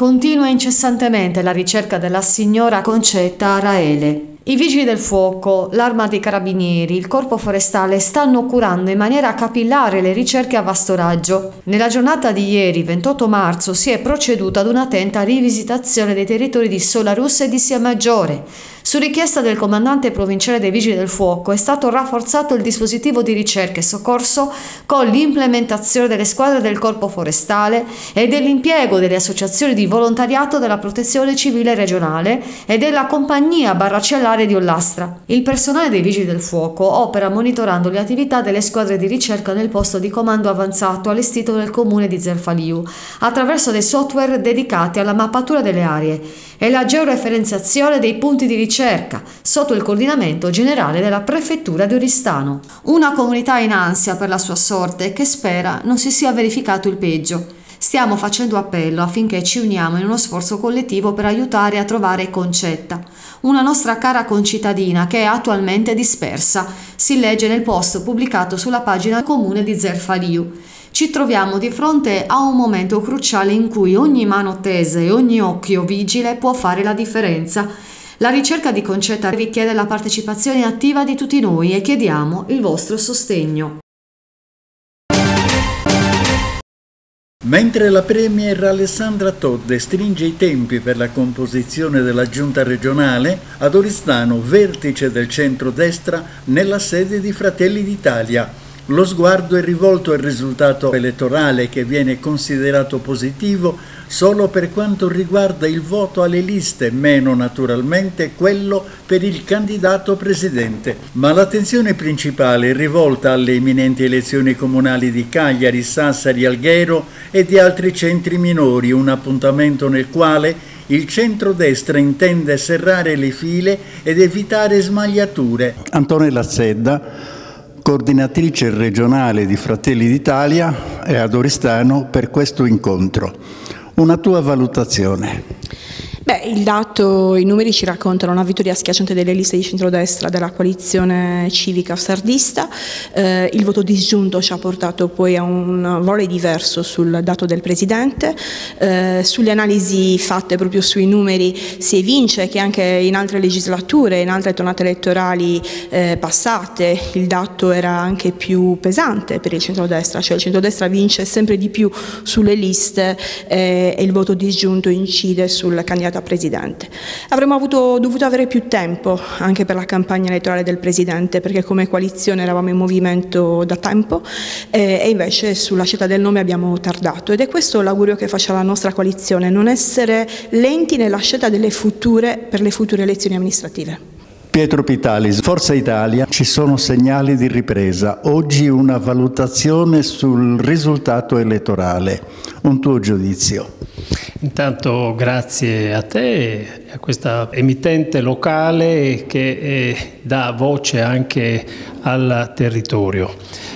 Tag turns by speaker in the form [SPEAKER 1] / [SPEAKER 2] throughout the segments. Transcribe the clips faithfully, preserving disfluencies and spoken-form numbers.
[SPEAKER 1] Continua incessantemente la ricerca della signora Concetta Araele. I Vigili del Fuoco, l'Arma dei Carabinieri, il Corpo Forestale stanno curando in maniera capillare le ricerche a vasto raggio. Nella giornata di ieri, ventotto marzo, si è proceduto ad un'attenta rivisitazione dei territori di Solarus e di Sia Maggiore. Su richiesta del comandante provinciale dei Vigili del Fuoco è stato rafforzato il dispositivo di ricerca e soccorso con l'implementazione delle squadre del Corpo Forestale e dell'impiego delle associazioni di volontariato della Protezione Civile regionale e della Compagnia Barracellare di Ollastra. Il personale dei Vigili del Fuoco opera monitorando le attività delle squadre di ricerca nel posto di comando avanzato allestito nel comune di Zerfaliu attraverso dei software dedicati alla mappatura delle aree e la georeferenziazione dei punti di ricerca sotto il coordinamento generale della prefettura di Oristano. Una comunità in ansia per la sua sorte che spera non si sia verificato il peggio. Stiamo facendo appello affinché ci uniamo in uno sforzo collettivo per aiutare a trovare Concetta, una nostra cara concittadina che è attualmente dispersa, si legge nel post pubblicato sulla pagina comune di Zerfaliu. Ci troviamo di fronte a un momento cruciale in cui ogni mano tesa e ogni occhio vigile può fare la differenza. La ricerca di Concetta richiede la partecipazione attiva di tutti noi e chiediamo il vostro sostegno.
[SPEAKER 2] Mentre la premier Alessandra Todde stringe i tempi per la composizione della giunta regionale, ad Oristano, vertice del centrodestra nella sede di Fratelli d'Italia. Lo sguardo è rivolto al risultato elettorale che viene considerato positivo solo per quanto riguarda il voto alle liste, meno naturalmente quello per il candidato presidente. Ma l'attenzione principale è rivolta alle imminenti elezioni comunali di Cagliari, Sassari, Alghero e di altri centri minori, un appuntamento nel quale il centrodestra intende serrare le file ed evitare smagliature.
[SPEAKER 3] Antonella Zedda, coordinatrice regionale di Fratelli d'Italia, è ad Oristano per questo incontro. Una tua valutazione?
[SPEAKER 4] Beh, il dato, i numeri ci raccontano una vittoria schiacciante delle liste di centrodestra della coalizione civica sardista. Eh, il voto disgiunto ci ha portato poi a un valore diverso sul dato del Presidente. Eh, sulle analisi fatte proprio sui numeri si evince che anche in altre legislature, in altre tornate elettorali eh, passate, il dato era anche più pesante per il centrodestra, cioè il centrodestra vince sempre di più sulle liste eh, e il voto disgiunto incide sul candidato a Presidente. Avremmo avuto, dovuto avere più tempo anche per la campagna elettorale del Presidente, perché come coalizione eravamo in movimento da tempo eh, e invece sulla scelta del nome abbiamo tardato, ed è questo l'augurio che faccio alla nostra coalizione: non essere lenti nella scelta delle future, per le future elezioni amministrative.
[SPEAKER 3] Pietro Pitalis, Forza Italia, ci sono segnali di ripresa. Oggi una valutazione sul risultato elettorale. Un tuo giudizio?
[SPEAKER 5] Intanto grazie a te e a questa emittente locale che eh, dà voce anche al territorio.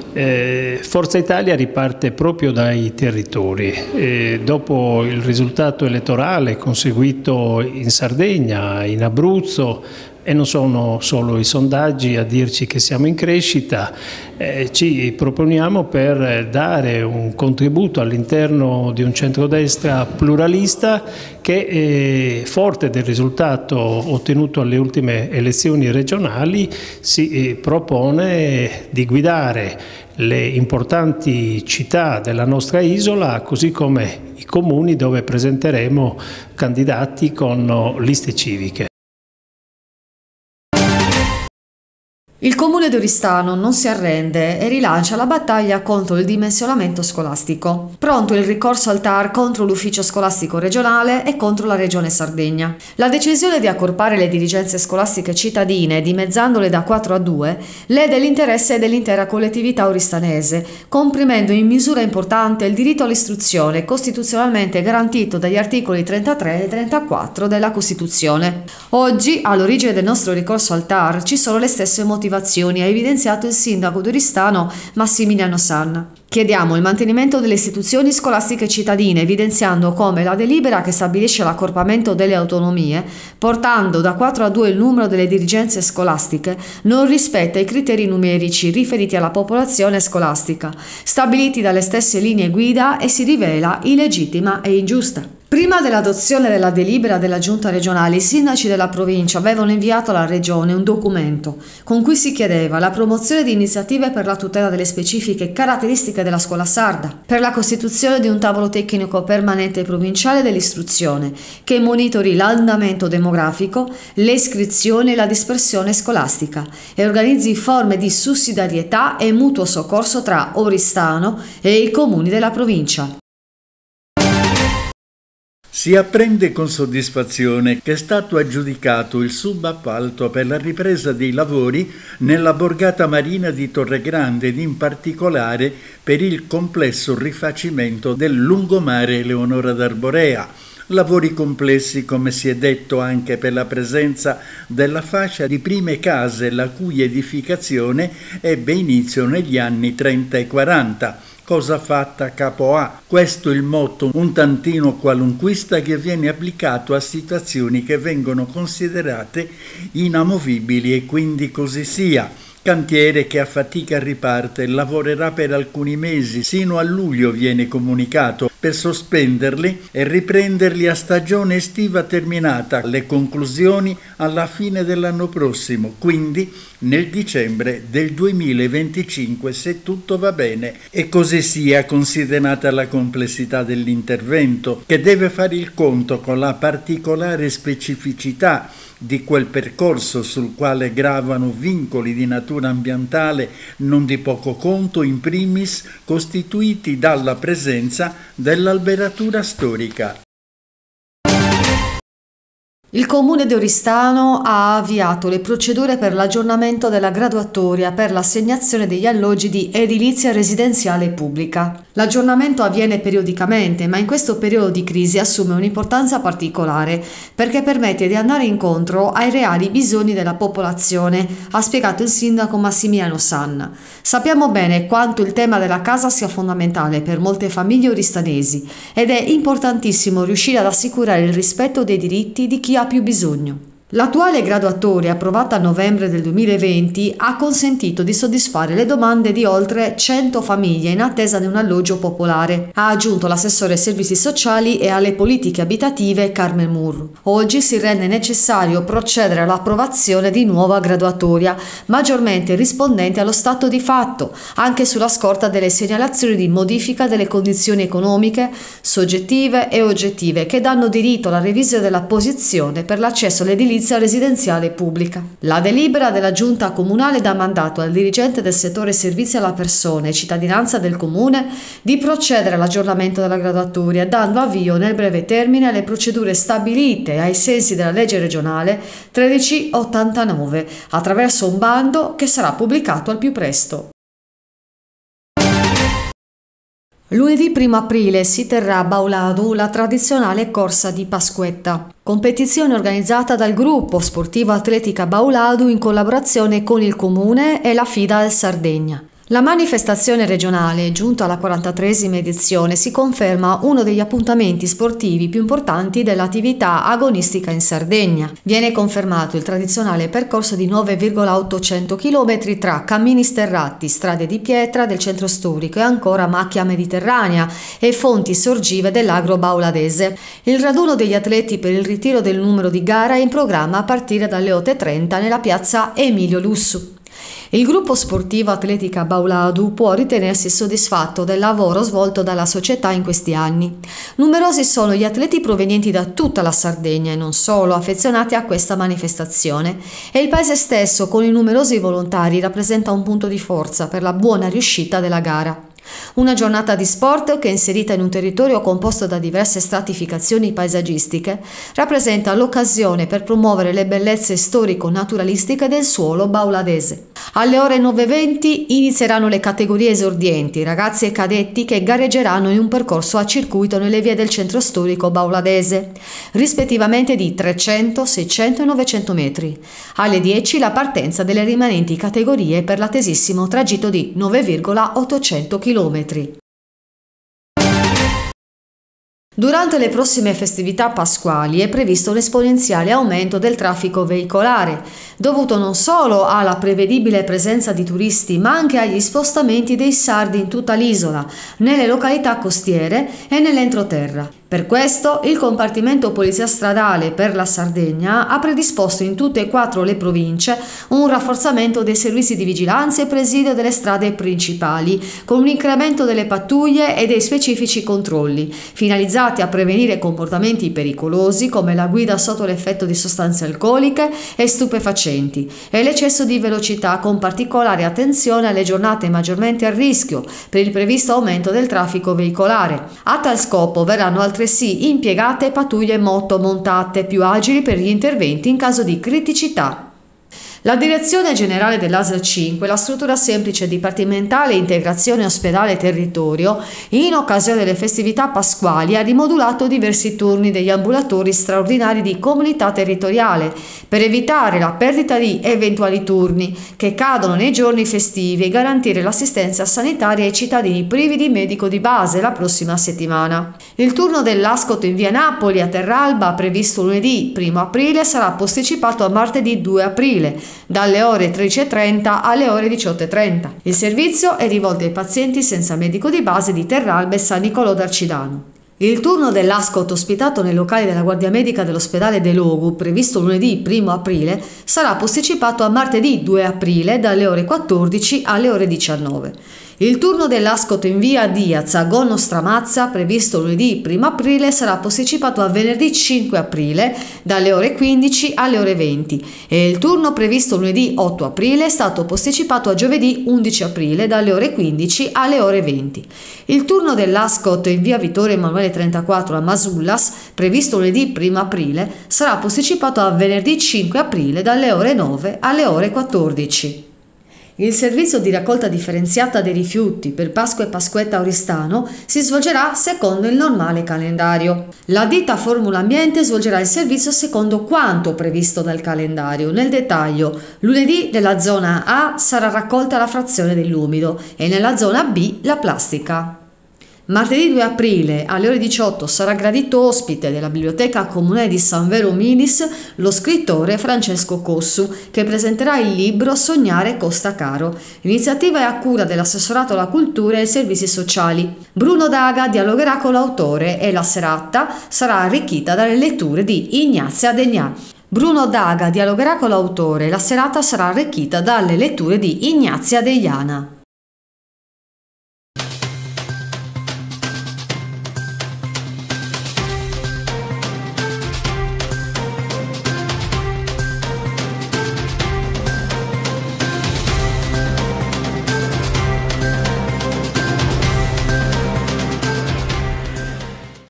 [SPEAKER 5] Eh, Forza Italia riparte proprio dai territori. Eh, dopo il risultato elettorale conseguito in Sardegna, in Abruzzo, e non sono solo i sondaggi a dirci che siamo in crescita, eh, ci proponiamo per dare un contributo all'interno di un centrodestra pluralista che, eh, forte del risultato ottenuto alle ultime elezioni regionali, si eh, propone di guidare le importanti città della nostra isola, così come i comuni dove presenteremo candidati con liste civiche.
[SPEAKER 1] Il comune di Oristano non si arrende e rilancia la battaglia contro il dimensionamento scolastico. Pronto il ricorso al T A R contro l'ufficio scolastico regionale e contro la regione Sardegna. La decisione di accorpare le dirigenze scolastiche cittadine, dimezzandole da quattro a due, lede l'interesse dell'intera collettività oristanese, comprimendo in misura importante il diritto all'istruzione costituzionalmente garantito dagli articoli trentatré e trentaquattro della Costituzione. Oggi, all'origine del nostro ricorso al T A R, ci sono le stesse motivazioni, ha evidenziato il sindaco di Oristano Massimiliano Sanna. Chiediamo il mantenimento delle istituzioni scolastiche cittadine, evidenziando come la delibera che stabilisce l'accorpamento delle autonomie, portando da quattro a due il numero delle dirigenze scolastiche, non rispetta i criteri numerici riferiti alla popolazione scolastica, stabiliti dalle stesse linee guida, e si rivela illegittima e ingiusta. Prima dell'adozione della delibera della Giunta regionale, i sindaci della provincia avevano inviato alla Regione un documento con cui si chiedeva la promozione di iniziative per la tutela delle specifiche caratteristiche della scuola sarda, per la costituzione di un tavolo tecnico permanente provinciale dell'istruzione che monitori l'andamento demografico, le iscrizioni e la dispersione scolastica e organizzi forme di sussidiarietà e mutuo soccorso tra Oristano e i comuni della provincia.
[SPEAKER 2] Si apprende con soddisfazione che è stato aggiudicato il subappalto per la ripresa dei lavori nella borgata marina di Torregrande ed in particolare per il complesso rifacimento del lungomare Eleonora d'Arborea. Lavori complessi, come si è detto, anche per la presenza della fascia di prime case la cui edificazione ebbe inizio negli anni trenta e quaranta. Cosa fatta capo A. Questo è il motto un tantino qualunquista che viene applicato a situazioni che vengono considerate inamovibili e quindi così sia. Cantiere che a fatica riparte, lavorerà per alcuni mesi, sino a luglio viene comunicato, per sospenderli e riprenderli a stagione estiva terminata, le conclusioni alla fine dell'anno prossimo, quindi nel dicembre del duemilaventicinque se tutto va bene. E così sia, considerata la complessità dell'intervento, che deve fare il conto con la particolare specificità di quel percorso sul quale gravano vincoli di natura ambientale non di poco conto, in primis costituiti dalla presenza dell'alberatura storica.
[SPEAKER 1] Il Comune di Oristano ha avviato le procedure per l'aggiornamento della graduatoria per l'assegnazione degli alloggi di edilizia residenziale pubblica. L'aggiornamento avviene periodicamente, ma in questo periodo di crisi assume un'importanza particolare perché permette di andare incontro ai reali bisogni della popolazione, ha spiegato il sindaco Massimiliano Sanna. Sappiamo bene quanto il tema della casa sia fondamentale per molte famiglie oristanesi ed è importantissimo riuscire ad assicurare il rispetto dei diritti di chi ha più bisogno. L'attuale graduatoria, approvata a novembre del duemilaventi, ha consentito di soddisfare le domande di oltre cento famiglie in attesa di un alloggio popolare, ha aggiunto l'assessore ai servizi sociali e alle politiche abitative Carmen Murru. Oggi si rende necessario procedere all'approvazione di nuova graduatoria, maggiormente rispondente allo stato di fatto, anche sulla scorta delle segnalazioni di modifica delle condizioni economiche, soggettive e oggettive, che danno diritto alla revisione della posizione per l'accesso all'edilizia residenziale pubblica. La delibera della Giunta Comunale dà mandato al dirigente del settore servizi alla persona e cittadinanza del Comune di procedere all'aggiornamento della graduatoria, dando avvio nel breve termine alle procedure stabilite ai sensi della legge regionale tredici ottantanove, attraverso un bando che sarà pubblicato al più presto. Lunedì primo aprile si terrà a Bauladu la tradizionale corsa di Pasquetta, competizione organizzata dal gruppo sportivo Atletica Bauladu in collaborazione con il Comune e la FIDAL Sardegna. La manifestazione regionale, giunta alla quarantatreesima edizione, si conferma uno degli appuntamenti sportivi più importanti dell'attività agonistica in Sardegna. Viene confermato il tradizionale percorso di nove virgola ottocento chilometri tra cammini sterrati, strade di pietra del centro storico e ancora macchia mediterranea e fonti sorgive dell'agro bauladese. Il raduno degli atleti per il ritiro del numero di gara è in programma a partire dalle otto e trenta nella piazza Emilio Lussu. Il gruppo sportivo Atletica Bauladu può ritenersi soddisfatto del lavoro svolto dalla società in questi anni. Numerosi sono gli atleti provenienti da tutta la Sardegna e non solo, affezionati a questa manifestazione, e il paese stesso, con i numerosi volontari, rappresenta un punto di forza per la buona riuscita della gara. Una giornata di sport che, inserita in un territorio composto da diverse stratificazioni paesaggistiche, rappresenta l'occasione per promuovere le bellezze storico-naturalistiche del suolo bauladese. Alle ore nove e venti inizieranno le categorie esordienti, ragazzi e cadetti che gareggeranno in un percorso a circuito nelle vie del centro storico bauladese, rispettivamente di trecento, seicento e novecento metri. Alle dieci la partenza delle rimanenti categorie per l'attesissimo tragitto di nove virgola ottocento chilometri. Durante le prossime festività pasquali è previsto un esponenziale aumento del traffico veicolare, dovuto non solo alla prevedibile presenza di turisti, ma anche agli spostamenti dei sardi in tutta l'isola, nelle località costiere e nell'entroterra. Per questo il Compartimento Polizia Stradale per la Sardegna ha predisposto in tutte e quattro le province un rafforzamento dei servizi di vigilanza e presidio delle strade principali, con un incremento delle pattuglie e dei specifici controlli, finalizzati a prevenire comportamenti pericolosi come la guida sotto l'effetto di sostanze alcoliche e stupefacenti e l'eccesso di velocità, con particolare attenzione alle giornate maggiormente a rischio per il previsto aumento del traffico veicolare. A tal scopo verranno altresì impiegate pattuglie moto montate più agili per gli interventi in caso di criticità. La Direzione Generale dell'A S L cinque, la struttura semplice dipartimentale Integrazione Ospedale Territorio, in occasione delle festività pasquali ha rimodulato diversi turni degli ambulatori straordinari di comunità territoriale per evitare la perdita di eventuali turni che cadono nei giorni festivi e garantire l'assistenza sanitaria ai cittadini privi di medico di base la prossima settimana. Il turno dell'Ascot in via Napoli a Terralba, previsto lunedì primo aprile, sarà posticipato a martedì due aprile, dalle ore tredici e trenta alle ore diciotto e trenta. Il servizio è rivolto ai pazienti senza medico di base di Terralba e San Nicolò d'Arcidano. Il turno dell'Ascot ospitato nei locali della Guardia Medica dell'ospedale De Logu, previsto lunedì primo aprile, sarà posticipato a martedì due aprile dalle ore quattordici alle ore diciannove. Il turno dell'Ascot in via Diaz a Gonno Stramazza, previsto lunedì primo aprile, sarà posticipato a venerdì cinque aprile dalle ore quindici alle ore venti e il turno previsto lunedì otto aprile è stato posticipato a giovedì undici aprile dalle ore quindici alle ore venti. Il turno dell'Ascot in via Vittorio Emanuele trentaquattro a Masullas, previsto lunedì primo aprile, sarà posticipato a venerdì cinque aprile dalle ore nove alle ore quattordici. Il servizio di raccolta differenziata dei rifiuti per Pasqua e Pasquetta Oristano si svolgerà secondo il normale calendario. La ditta Formula Ambiente svolgerà il servizio secondo quanto previsto dal calendario. Nel dettaglio, lunedì nella zona A sarà raccolta la frazione dell'umido e nella zona B la plastica. Martedì due aprile alle ore diciotto sarà gradito ospite della Biblioteca Comunale di San Vero Milis lo scrittore Francesco Cossu, che presenterà il libro Sognare costa caro. L'iniziativa è a cura dell'Assessorato alla Cultura e ai Servizi Sociali. Bruno Daga dialogherà con l'autore e la serata sarà arricchita dalle letture di Ignazia Degnà. Bruno Daga dialogherà con l'autore e la serata sarà arricchita dalle letture di Ignazia Deiana.